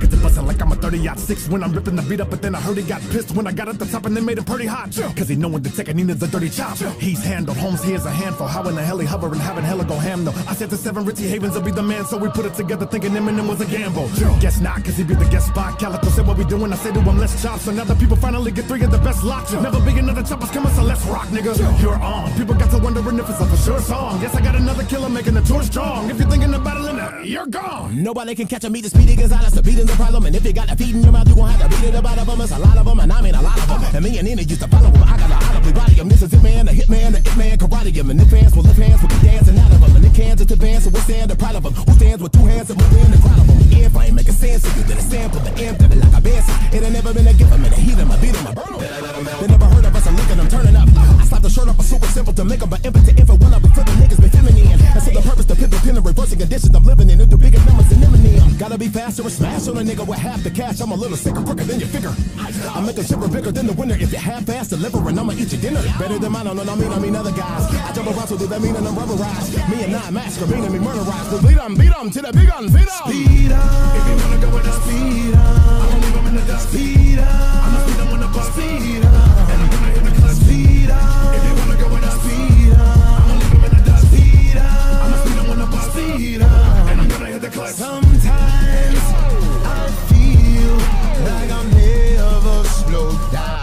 Gets it bustin' like I'm a 30-06 when I'm ripping the beat up, but then I heard he got pissed when I got at the top and they made it pretty hot. Cause he knowin' the Tekanina's a dirty chop. He's handled, Holmes here's a handful. How in the hell he hover and having hella go ham though? I said to 7 Richie Havens will be the man, so we put it together thinking Eminem was a gamble. Guess not, cause he be the guest spot. Calico said what we doing, I say to him let's chop. So now the people finally get 3 of the best locks. Never be another choppers coming, so let's rock, nigga. You're on. People got to wondering if it's a for sure song. Guess I got another killer making the tour strong. If you're thinking about it, you're gone. Nobody can catch a meter speedy Gonzalez. The beat is a problem, and if you got a feed in your mouth, you gon' have to beat it about them. It's a lot of them, and I mean a lot of them. And me and Nina used to follow them. I got a audibly body him. This is Hitman, the Hitman, the Hitman, karate him. And if fans will lift hands, we'll be dancing out of them. And if cans to advance, so we'll stand the proud of them. Who stands with 2 hands and move in the crowd of them? If I ain't making sense to you, then it's sample the M, baby, like a band. It ain't never been a gift, I'm in a heat him, I beat him, I burn him. They never heard of us, I'm looking, I'm turning up. I slap the shirt up, it's super simple to make them, but impotent infant when I be flipping niggas, be feminine. And so the purpose, the pivot, pin, and reversing conditions I'm living in, into bigger numbers than Eminem. Gotta be faster or smash on a nigga with half the cash. I'm a little sicker, quicker than you figure. I make a shipper bigger than the winner. If you half-ass delivering, I'ma eat your dinner. Better than mine, I mean other guys. I jump around, so do that mean I'm rubberized? Me and I mask, meaning me murderized. So beat 'em to the big gun, beat 'em. Speed up. If you wanna go with us, speed up. I'ma leave 'em in the dust. Speed up. I'ma speed 'em when the bus. Speed up. And I'm gonna hit the clutch. Speed up. If you wanna go with us, speed up. I'ma leave 'em in the dust. Speed up. I'ma speed 'em when the bus. Speed up. And I'm gonna hit the clutch. Sometimes I feel like I'm never slowed down.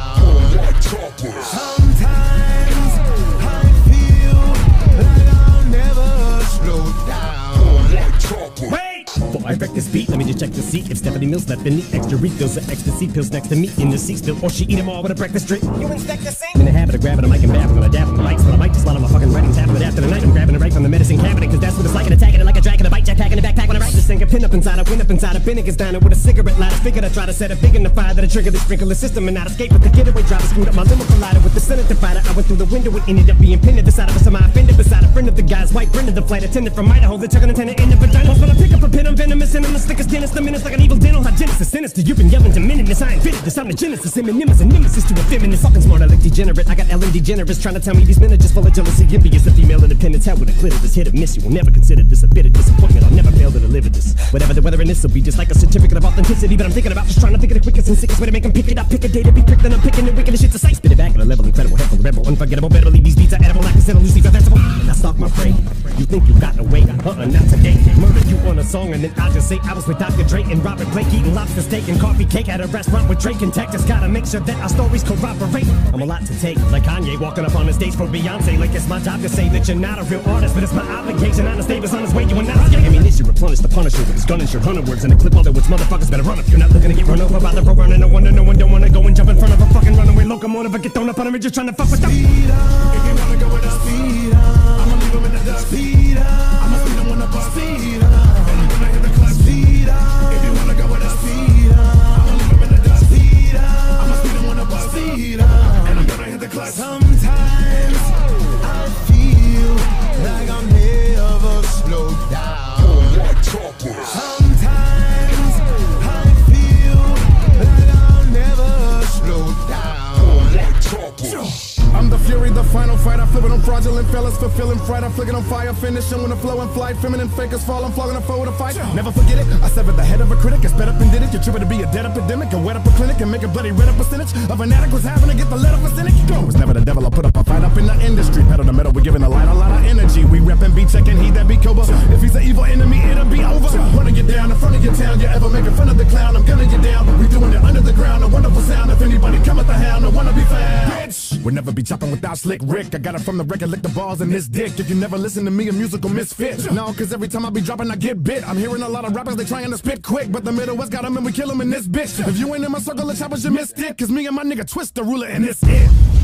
Sometimes I feel like I'll never slow down. Wait! Before I wreck this beat, let me just check to see if Stephanie Mills left any extra refills or ecstasy pills next to me in the seat still, or she eat them all with a breakfast drink. You inspect the same? In the habit of grabbing a mic and babbling, I dab on the mics, but I might just swallow my fucking writing tablet after the night. I'm grabbing it right from the medicine cabinet, cause that's what it's like, and attacking it like a dragon, a bite jetpack in the backpack when I write. Just sink a pin up inside, I win up inside, a Finnegan's diner with a cigarette lighter. Figured I try to set a big in the fire that'll trigger the sprinkler system and not escape with the getaway driver. Screwed up my limo collider with the Senate divider. I went through the window and ended up being pinned at the side of a semi-offended beside a friend of the guy's white friend of the flight attendant from Idaho that took an antenna in the vagina. When I pick up a pin, I'm venomous and I'm the slickest dentist. The minutes like an evil dental hygienist. The sinister, you've been yelling to menace. I ain't fitted this, I'm the genesis. Eminem is a nemesis to a feminist. Fucking smart, I like degenerate. I got Ellen DeGeneres trying to tell me these men are just full of jealousy. Envious of female independence. How with a clitoris hit or miss? You will never consider this a bit of disappointment. I'll never fail to deliver this. Whatever the weather in this will be just like a certificate of authenticity. But I'm thinking about just trying to think of the quickest and sickest way to make them pick it up. Pick a day to be quick, then I'm picking the wickedest shit to say. Spit it back at a level incredible, helpful, rebel, unforgettable. Better believe these beats are edible, like a Lucy vegetable. And I stalk my prey. You think you got away? Not today. Murder you on a song and then I just say I was with Dr. Dre and Robert Blake eating lobster steak and coffee cake at a restaurant with Drake and Texas. Gotta make sure that our stories corroborate. I'm a lot to take, like Kanye walking up on the stage for Beyonce. Like it's my job to say that you're not a real artist, but it's my obligation. Honest Davis on his way, you are not. Ammunition replenish the Punisher with his gun and shirt 100 words in a clip. All that which motherfuckers better run if you're not looking to get run over by the road running. No wonder no one don't wanna go and jump in front of a fucking runaway locomotive or get thrown up on him and just trying to fuck with them. Speed up. If you wanna go with us, speed up. I'ma leave 'em in the dust. Speed up. I'ma speed 'em when the bus. Speed up. And I'm gonna hit the clutch. Speed up. If you wanna go with us, speed up. I'ma leave 'em in the dust. Speed up. I'ma speed 'em when the bus. Speed up. And I'm gonna hit the clutch. Sometimes I feel like I'm never slowed down. Sometimes I feel like I'll never slow down. I'm the fury, the final fight. I flip it on fraudulent fellas, fulfilling fright. I flick it on fire, finish them when the flow and flight. Feminine fakers fall, I'm flogging a foe with a fight. Never forget it, I severed the head of a critic. I sped up and did it. You're tripping to be a dead epidemic and wet up a clinic and make a bloody red up percentage of an addict was having to get the lead up a cynic. Go, was never the devil. I put up a fight up in the industry. Pedal to metal, we're giving the light a lot of energy. We reppin' beat checking, he that be Cobra. If he's an evil enemy, it'll be over. Running you down in front of your town, you ever making fun of the clown? I'm gunning you down. We doing it under the ground, a wonderful sound. If anybody come at the hound, no wanna be found. Bitch, we'll never be chopping without Slick Rick. I got it from the record, lick the balls in this dick. If you never listen to me, a musical misfit. No, cause every time I be dropping, I get bit. I'm hearing a lot of rappers, they trying to spit quick, but the Middle West got them and we kill them in this bitch. If you ain't in my circle of choppers, you missed it. Cause me and my nigga Twist the ruler and it's it.